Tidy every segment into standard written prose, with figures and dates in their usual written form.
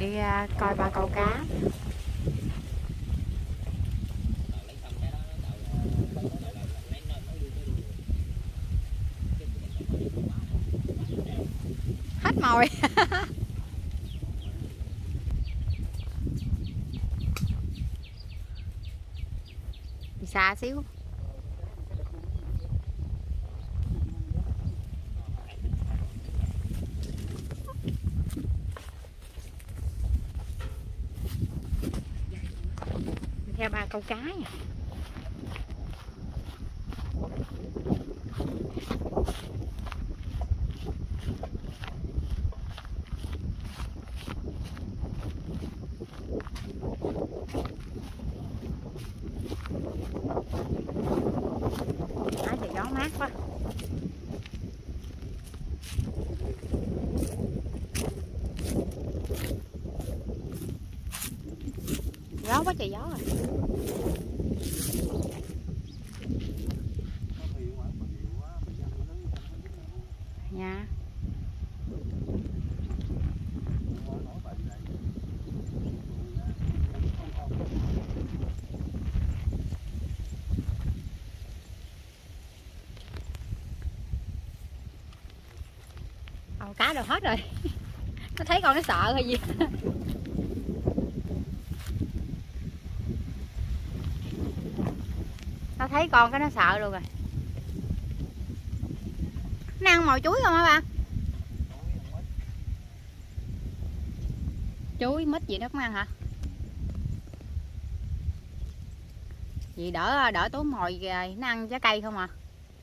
đi coi ba câu cá. Hết mồi. Đi xa xíu. Theo ba câu cá nha. Trời gió mát quá. Gió quá trời gió rồi. Nha. Cá đâu hết rồi. Nó thấy con nó sợ hay gì. Nó thấy con cái nó sợ luôn rồi. Nó ăn mồi chuối không hả ba? Chuối mít gì đó cũng ăn hả? Vì đỡ tốn mồi rồi, nó ăn trái cây không à.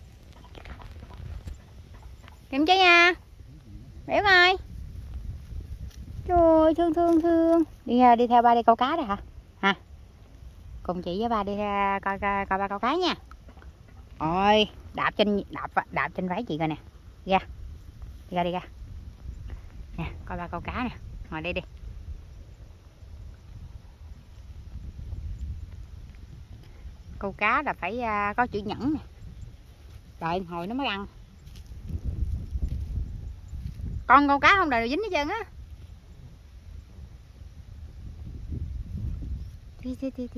Kiểm chế nha. Biểu ơi. Trời ơi, thương. Đi theo ba đi câu cá đây hả? Hả? Cùng chị với ba đi coi ba câu cá nha. Ôi, đạp trên váy chị coi nè. Đi ra. Nè, coi ba câu cá nè. Ngồi đây đi. Câu cá là phải có chữ nhẫn nè. Đợi hồi nó mới ăn. Con câu cá không đời dính hết trơn á. Đi.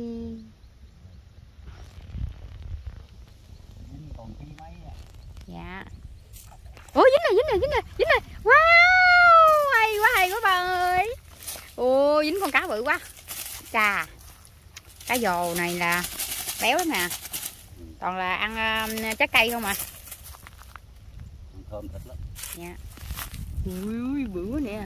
Dạ. Ủa dính rồi. Wow, hay quá ba ơi. Ồ, dính con cá bự quá. Chà. Cá dồ này là béo lắm nè. Toàn là ăn trái cây không à. Thơm thịt lắm. Dạ. Ui, bự quá nè.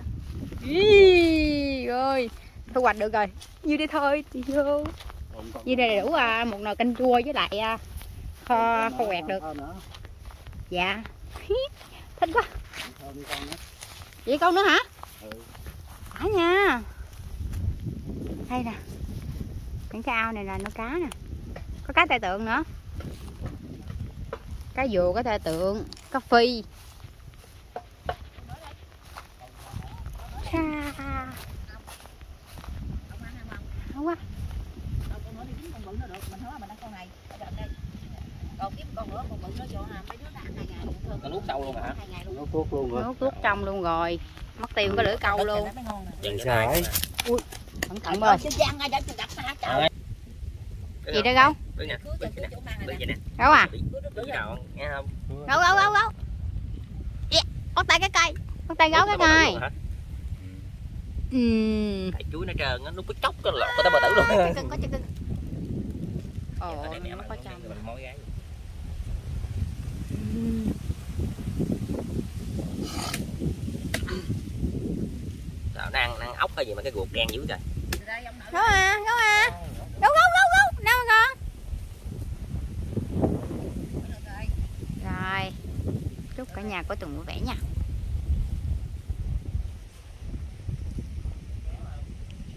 Ý ơi, thu hoạch được rồi. Như đây thôi thì vô. Như đây đủ một nồi canh chua với lại kho quẹt được. Dạ. Thích quá. Vậy con nữa hả? Phải nha. Đây nè. Những cái ao này là nuôi cá nè. Có cá tai tượng nữa. Cá dùa, cá tai tượng, cá phi. Không quá. Nó nuốt sâu luôn hả? Nó nuốt trong luôn rồi. Mất tiêu có lưỡi câu luôn. Vậy sao ấy? Ui, cẩn thận bơi. Gì đây gấu? Gấu à? Gấu. Con tay cái cây. Con tay gấu cái cây. Tại chuối nó trơn nó có chốc cái lọt cái bờ tử luôn. Có chân cưng. Ồ, nó có trong. Sao nó ăn ốc hay gì mà cái ruột đen dữ trời. Gấu à. Gấu. Đâu con? Rồi. Chúc cả nhà có tuần vui vẻ nha.